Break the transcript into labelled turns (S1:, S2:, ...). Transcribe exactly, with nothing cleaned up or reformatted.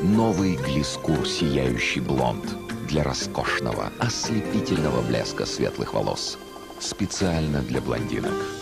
S1: Новый Глискур «Сияющий блонд» для роскошного, ослепительного блеска светлых волос. Специально для блондинок.